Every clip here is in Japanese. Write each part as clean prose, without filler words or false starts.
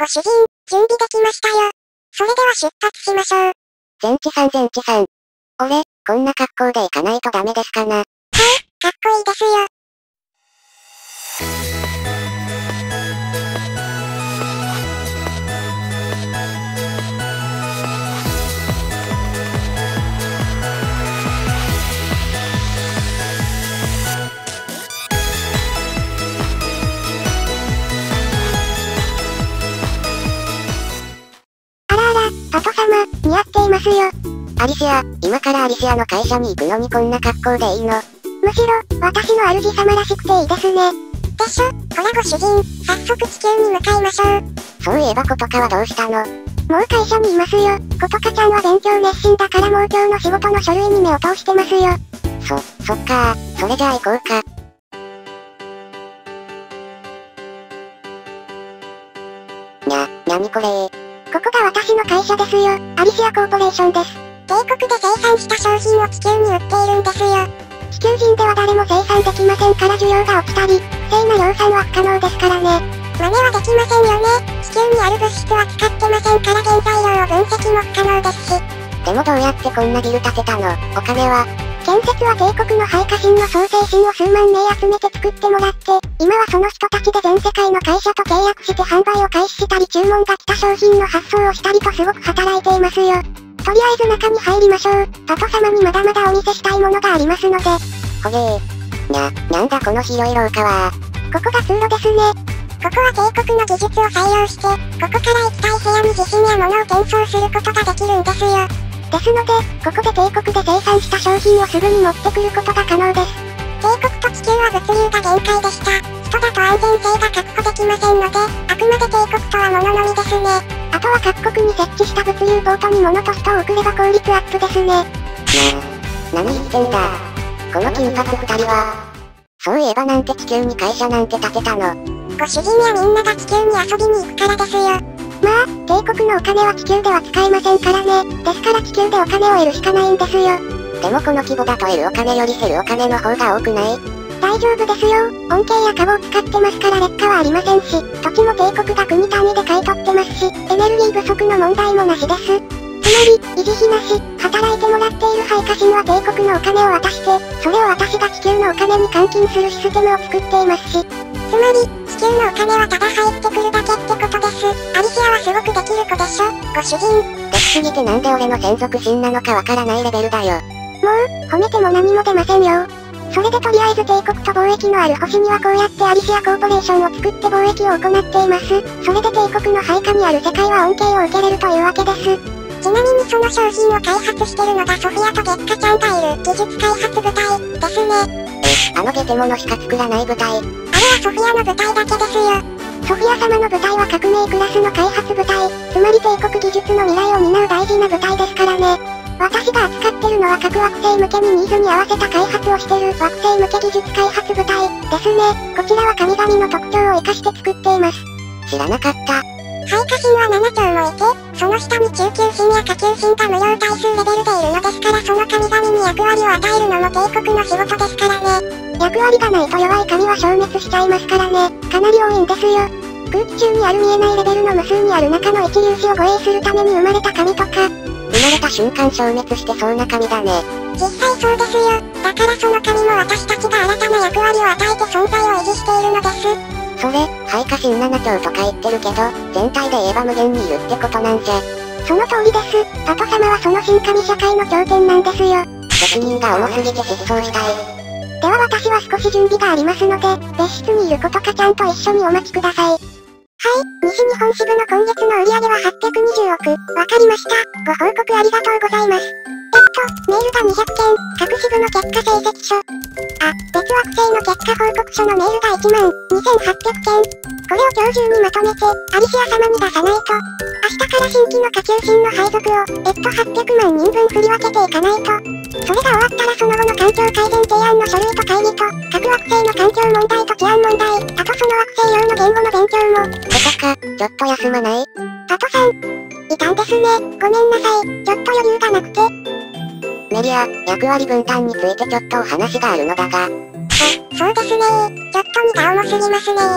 ご主人、準備できましたよ。それでは出発しましょう。 前地さん。俺、こんな格好で行かないとダメですかな。 はい、かっこいいですよ。パト様、似合っていますよ。 アリシア、今からアリシアの会社に行くのにこんな格好でいいの？ むしろ、私の主様らしくていいですね。でしょ、ほらご主人、早速地球に向かいましょう。 そういえばことかはどうしたの？ もう会社にいますよ。ことかちゃんは勉強熱心だからもう今日の仕事の書類に目を通してますよ。 そっかー、それじゃあ行こうか。なにこれー。 ここが私の会社ですよ。アリシアコーポレーションです。帝国で生産した商品を地球に売っているんですよ。地球人では誰も生産できませんから需要が落ちたり、不正な量産は不可能ですからね。真似はできませんよね。地球にある物質は使ってませんから原材料を分析も不可能ですし。 でもどうやってこんなビル建てたの？お金は？ 建設は帝国の配下人の創生人を数万名集めて作ってもらって、今はその人たちで全世界の会社と契約して販売を開始したり注文が来た商品の発送をしたりとすごく働いていますよ。とりあえず中に入りましょう。パト様にまだまだお見せしたいものがありますので。 ほげー。なんだこの広い廊下は。 ここが通路ですね。ここは帝国の技術を採用して、ここから行きたい部屋に地震や物を転送することができるんですよ。ですので、ここで帝国で生産した商品をすぐに持ってくることが可能です。帝国と地球は物流が限界でした。人だと安全性が確保できませんので、あくまで帝国とは物のみですね。あとは各国に設置した物流ポートに物と人を送れば効率アップですね。 何言ってんだ。この金髪二人は。そういえばなんて地球に会社なんて建てたの？ ご主人やみんなが地球に遊びに行くからですよ。まあ、帝国のお金は地球では使えませんからね。ですから地球でお金を得るしかないんですよ。 でもこの規模だと得るお金より減るお金の方が多くない？ 大丈夫ですよ。恩恵や株を使ってますから劣化はありませんし、土地も帝国が国単位で買い取ってますし、エネルギー不足の問題もなしです。つまり、維持費なし、働いてもらっている配下人は帝国のお金を渡して、それを私が地球のお金に換金するシステムを作っていますし。つまり、地球のお金はただ入ってくるだけってことです。アリシアはすごくできる子でしょ、ご主人。 できすぎてなんで俺の専属神なのかわからないレベルだよ。 もう、褒めても何も出ませんよ。それでとりあえず帝国と貿易のある星にはこうやってアリシアコーポレーションを作って貿易を行っています。それで帝国の配下にある世界は恩恵を受けれるというわけです。ちなみにその商品を開発してるのがソフィアと月下ちゃんがいる技術開発部隊ですね。 あのゲテモノしか作らない部隊。 あれはソフィアの部隊だけですよ。ソフィア様の部隊は革命クラスの開発部隊、つまり帝国技術の未来を担う大事な部隊ですからね。私が扱ってるのは各惑星向けにニーズに合わせた開発をしてる惑星向け技術開発部隊ですね。こちらは神々の特徴を生かして作っています。 知らなかった。 配下神は7丁もいて、その下に中級神や下級神が無料対数レベルでいるのですからその神々に役割を与えるのも帝国の仕事ですからね。役割がないと弱い神は消滅しちゃいますからね。かなり多いんですよ。空気中にある見えないレベルの無数にある中の一粒子を護衛するために生まれた神とか。 生まれた瞬間消滅してそうな神だね。 実際そうですよ。だからその神も私たちが新たな役割を与えて存在を維持しているのです。 それ、配下神7丁とか言ってるけど、全体で言えば無限にいるってことなんじゃ。 その通りです。パト様はその新神社会の頂点なんですよ。 責任が重すぎて失踪したい。 では私は少し準備がありますので、別室にいることかちゃんと一緒にお待ちください。はい、西日本支部の今月の売上は820億。わかりました。ご報告ありがとうございます。メールが200件、各支部の結果成績書。別惑星の結果報告書のメールが1万2800件。これを今日中にまとめて、アリシア様に出さないと。明日から新規の下級神の配属を、800万人分振り分けていかないと。それが終わったらその後の環境改善提案の書類と会議と、各惑星の環境問題と治安問題、あとその惑星用の言語の勉強も。 てか、ちょっと休まない？ パトさん。いたんですね。ごめんなさい。ちょっと余裕がなくて。 メリア、役割分担についてちょっとお話があるのだが。 そうですね。ちょっと荷が重すぎますね。 ち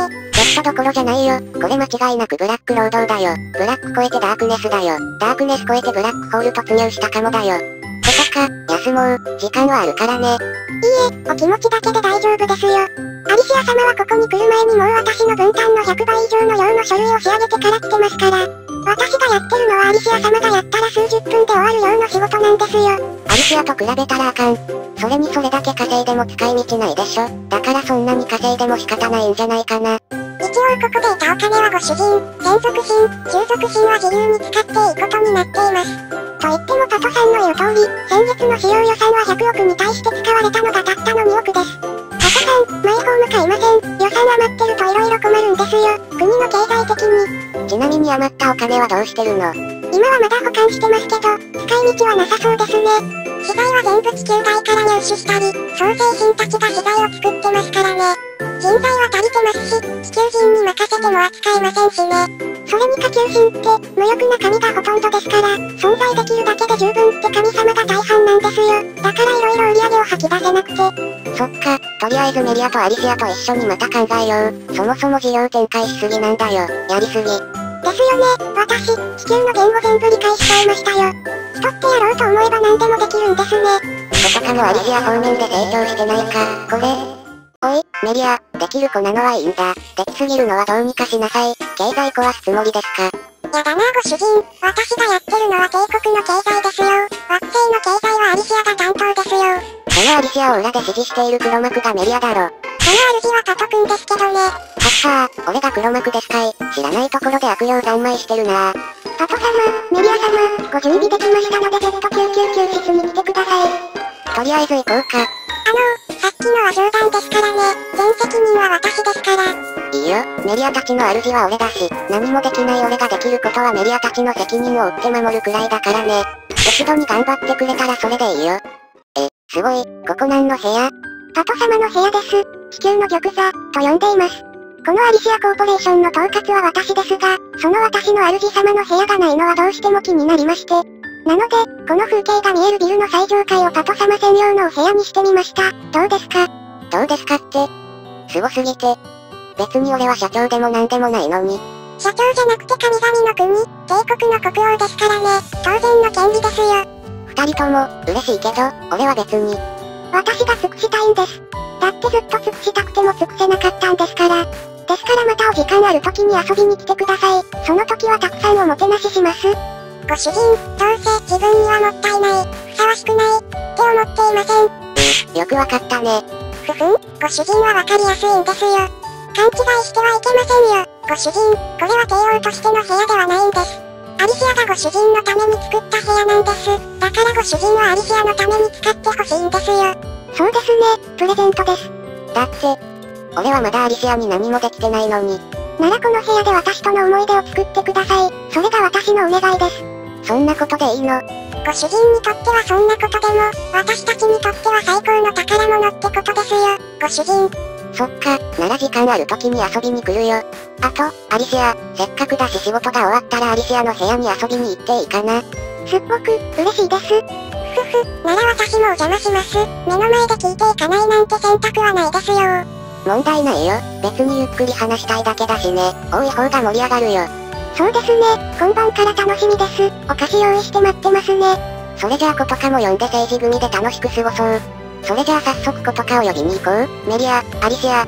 ットどころじゃないよ。これ間違いなくブラック労働だよ。ブラック超えてダークネスだよ。ダークネス超えてブラックホール突入したかもだよ。ことか、休もう。時間はあるからね。 いいえ、お気持ちだけで大丈夫ですよ。アリシア様はここに来る前にもう私の分担の100倍以上の量の書類を仕上げてから来てますから。私がやってるのはアリシア様がやったら数十分で終わる量の仕事なんですよ。 アリシアと比べたらあかん。それにそれだけ稼いでも使い道ないでしょ。だからそんなに稼いでも仕方ないんじゃないかな。 一応ここで得たお金はご主人、専属品、従属品は自由に使っていいことになっています。と言ってもパトさんの言う通り、先月の使用予算は100億に対して使われたのがたったの2億です。パトさん、マイホーム買いません。予算余ってると色々困るんですよ。国の経済的に。 ちなみに余ったお金はどうしてるの？ 今はまだ保管してますけど、使い道はなさそうですね。資材は全部地球外から入手したり、創生品たちが資材を作ってますからね。人材は足りてますし、地球人に任せても扱いませんしね。それに下級品って、無欲な神がほとんどですから、存在できるだけで十分って神様が大半なんですよ。だから色々売り上げを吐き出せなくて。 そっか、とりあえずメリアとアリシアと一緒にまた考えよう。そもそも事業展開しすぎなんだよ。やりすぎ。 ですよね、私、地球の言語全部理解しちゃいましたよ。人ってやろうと思えば何でもできるんですね。 とかもアリシア方面で成長してないか、これ。おい、メリア、できる子なのはいいんだ。できすぎるのはどうにかしなさい。経済壊すつもりですか？ やだなご主人、私がやってるのは帝国の経済ですよ。惑星の経済はアリシアが担当ですよ。 そのアリシアを裏で支持している黒幕がメリアだろ。 その主はパト君ですけどね。 はっはー、俺が黒幕ですかい。知らないところで悪霊三昧してるなー。 パト様、メリア様、ご準備できましたのでZ99室に来てください。 とりあえず行こうか。 さっきのは冗談ですからね。全責任は私ですから。 いいよ、メリアたちの主は俺だし、何もできない俺ができることはメリアたちの責任を負って守るくらいだからね。一度に頑張ってくれたらそれでいいよ。すごい、ここ何の部屋？ パト様の部屋です。地球の玉座、と呼んでいます。このアリシアコーポレーションの統括は私ですが、その私の主様の部屋がないのはどうしても気になりまして。なので、この風景が見えるビルの最上階をパト様専用のお部屋にしてみました。どうですか？ どうですかって。すごすぎて。別に俺は社長でもなんでもないのに。 社長じゃなくて神々の国、帝国の国王ですからね。当然の権利ですよ。 二人とも、嬉しいけど、俺は別に。 私が尽くしたいんです。だってずっと尽くしたくても尽くせなかったんですから。ですからまたお時間ある時に遊びに来てください。その時はたくさんおもてなしします。ご主人、どうせ自分にはもったいない、ふさわしくない、って思っていません。 よくわかったね。 ふふん、ご主人はわかりやすいんですよ。勘違いしてはいけませんよ。ご主人、これは帝王としての部屋ではないんです。アリシアがご主人のために作った部屋なんです。だからご主人はアリシアのために使ってほしいんですよ。そうですね、プレゼントです。 だって、俺はまだアリシアに何もできてないのに。 ならこの部屋で私との思い出を作ってください。それが私のお願いです。 そんなことでいいの？ ご主人にとってはそんなことでも、私たちにとっては最高の宝物ってことですよ、ご主人。 そっか、なら時間ある時に遊びに来るよ。あと、アリシア、せっかくだし仕事が終わったらアリシアの部屋に遊びに行っていいかな？ すっごく、嬉しいです。ふふ、なら私もお邪魔します。目の前で聞いていかないなんて選択はないですよ。 問題ないよ。別にゆっくり話したいだけだしね。多い方が盛り上がるよ。 そうですね、今晩から楽しみです。お菓子用意して待ってますね。 それじゃあことかも呼んで政治組で楽しく過ごそう。それじゃあ早速ことかを呼びに行こう。メリア、アリシア。 はい。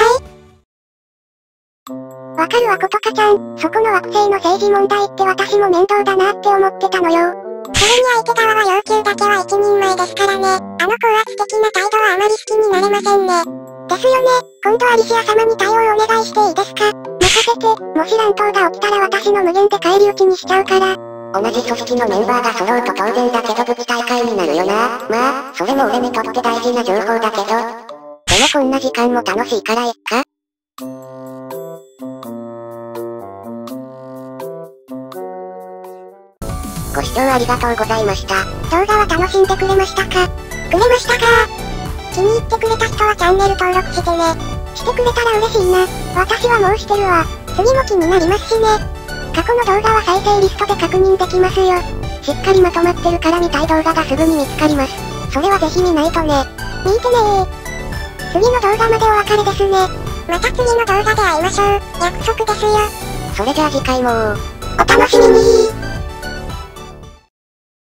わかるわことかちゃん、そこの惑星の政治問題って私も面倒だなって思ってたのよ。それに相手側は要求だけは一人前ですからね。あの高圧的な態度はあまり好きになれませんね。ですよね、今度アリシア様に対応お願いしていいですか？任せて、もし乱闘が起きたら私の無限で返り討ちにしちゃうから。 同じ組織のメンバーが揃うと当然だけど武器大会になるよな。まあ、それも俺にとって大事な情報だけど。でもこんな時間も楽しいからいっか。ご視聴ありがとうございました。 動画は楽しんでくれましたか？くれましたか？気に入ってくれた人はチャンネル登録してね。してくれたら嬉しいな。私はもうしてるわ。次も気になりますしね。過去の動画は再生リストで確認できますよ。しっかりまとまってるから見たい動画がすぐに見つかります。それはぜひ見ないとね。見てねー。次の動画までお別れですね。 また次の動画で会いましょう。約束ですよ。 それじゃあ次回もお楽しみにー。